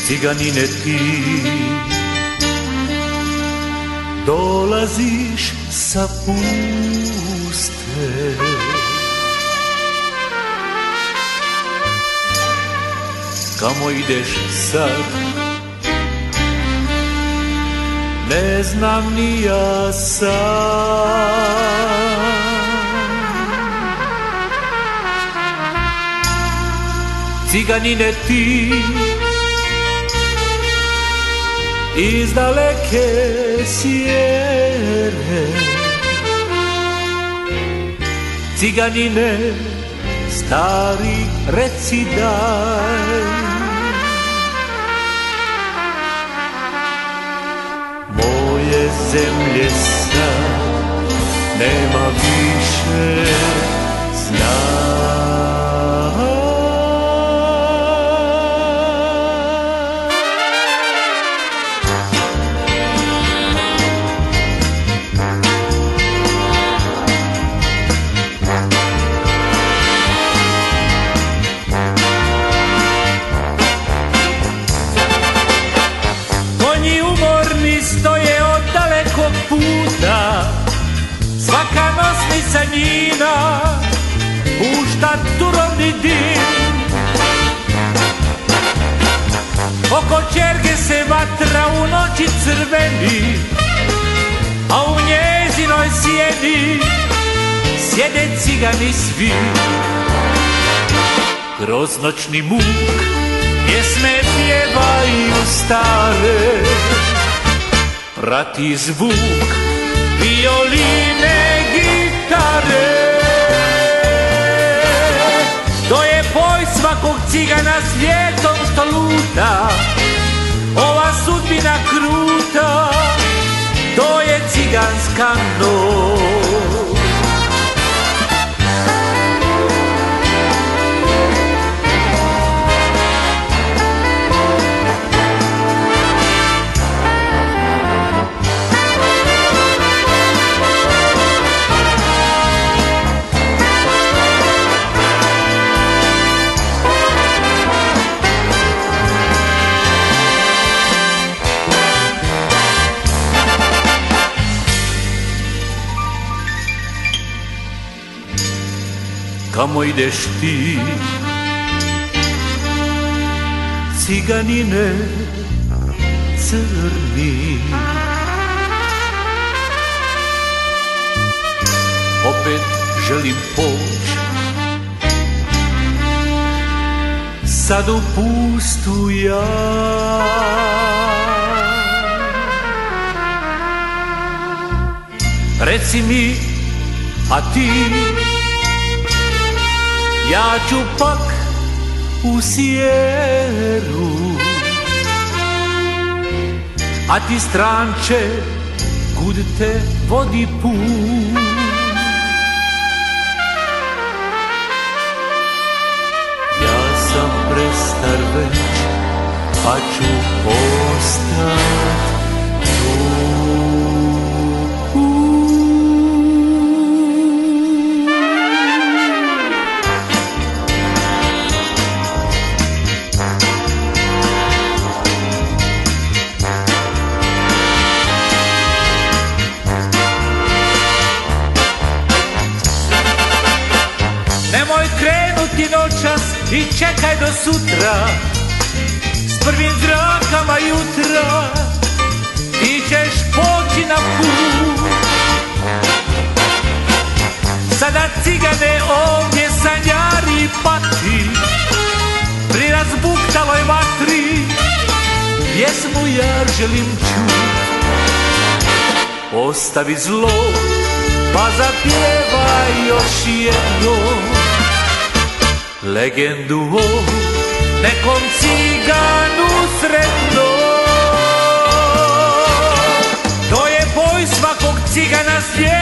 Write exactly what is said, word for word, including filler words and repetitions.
Ciganine ti dolaziš sa puste, kamo ideš sad, ne znam ni ja sam. Ciganine ti iz daleke sjere, ciganine stari reci daj, moje zemlje sad nema više znaj. Svaka nosnica njina pušta turovni dim, oko čerke se vatra u noći crveni, a u njezinoj sjeni sjede cigani svi. Kroz noćni muk pjesme pjevaju stare, prati zvuk violine, gitare. To je boj svakog cigana svijetom što luta, ova sudbina kruta, to je ciganska noć. Kamo ideš ti, ciganine crni? Opet želim poć, sad u pustu ja. Reci mi, a ti, ja ću pak u sjeru, a ti stranče kud te vodi put. Ja sam prestar već, pa ću ostat tu. Nemoj krenuti noćas i čekaj do sutra, s prvim zrakama jutra ti ćeš poći na put. Sada cigane ovdje sanjari pati, pri razbuktaloj vatri pjesmu ja želim čut. Ostavi zlo pa zapjevaj još jednom legendu o nekom ciganu sretnom. To je boj svakog cigana svijet.